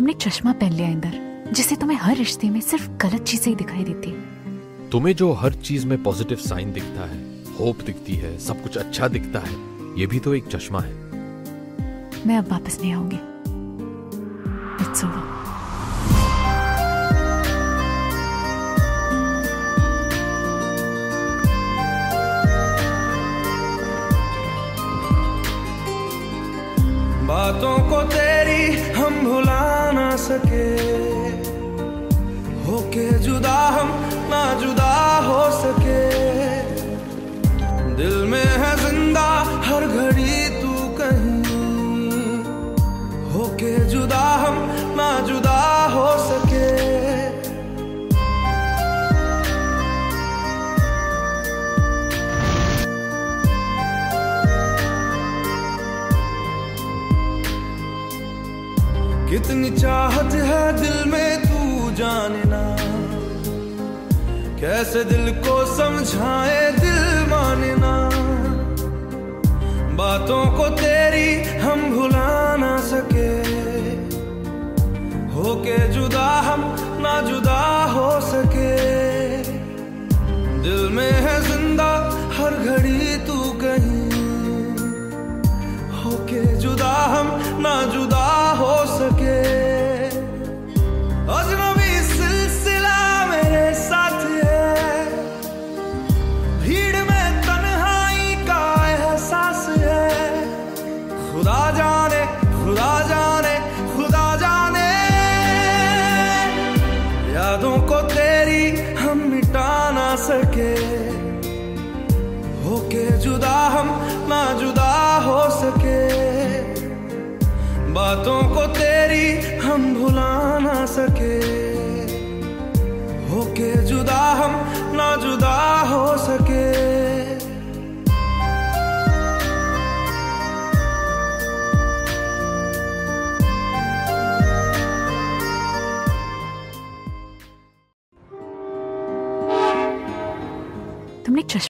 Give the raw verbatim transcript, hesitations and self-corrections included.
तुमने चश्मा पहन लिया इंदर, जिससे तुम्हें हर रिश्ते में सिर्फ गलत चीजें ही दिखाई देती है। तुम्हें जो हर चीज में पॉजिटिव साइन दिखता है, होप दिखती है, सब कुछ अच्छा दिखता है, ये भी तो एक चश्मा है। मैं अब वापस नहीं आऊंगी। It's over. बातों को तेरी हम भुला ना सके, होके जुदा हम ना जुदा हो सके। दिल में है जिंदा हर घड़ी तू कहीं, होके जुदा हम ना जुदा हो सके। कितनी चाहत है दिल में तू जाने ना, कैसे दिल को समझाए दिल माने ना। बातों को तेरी हम भुला ना सके, होके जुदा हम ना जुदा हो सके। दिल में है जिंदा हर घड़ी तू कहीं, होके जुदा हम ना जुदा हो सके। अजनबी सिलसिला मेरे साथ है, भीड़ में तन्हाई का एहसास है। खुदा जाने खुदा जाने खुदा जाने, यादों को तेरी हम मिटा ना सके, होके जुदा हम ना जुदा हो सके। बातों को तेरी हम भुला ना सके, होके जुदा हम ना जुदा हो सके। तुमने चश्मा